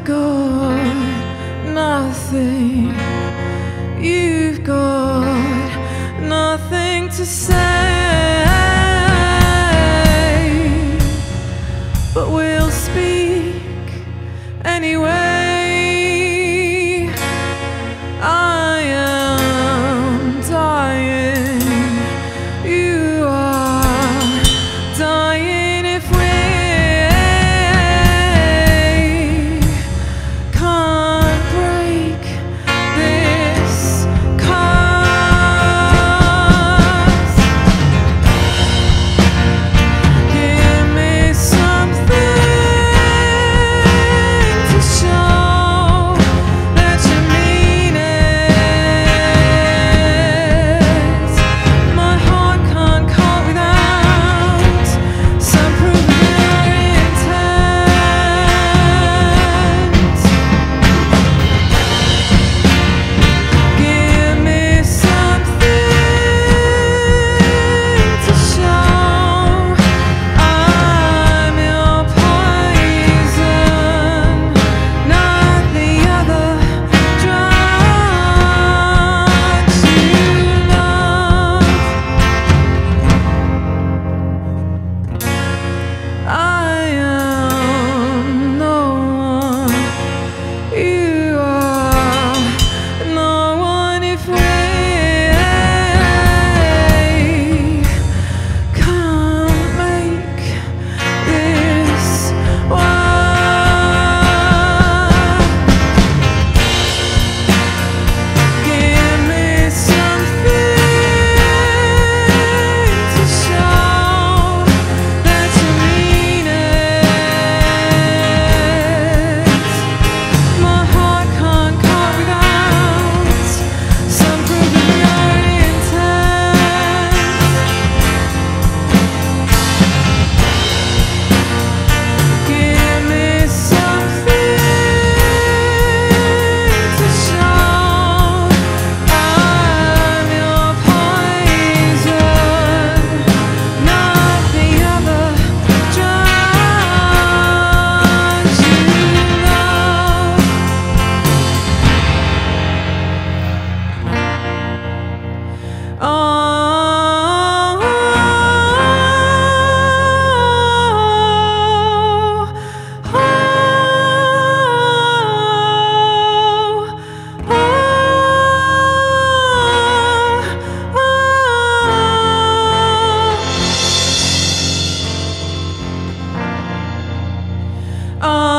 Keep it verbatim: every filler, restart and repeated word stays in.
got nothing. You've got nothing to say, but we'll speak anyway. I am dying. You are dying. If we can't break this curse, give me something to show that you mean it. My heart can't cope without some proof of your intent. Give me something to show I'm your poison, not the other drugs you love. I am no one. You are no one. If we can't make this work, give me something to show that you mean it. My heart can't cope without some proof of your intent. Give me something to show I'm your poison, not the other drugs you love. Oh, oh, oh, oh.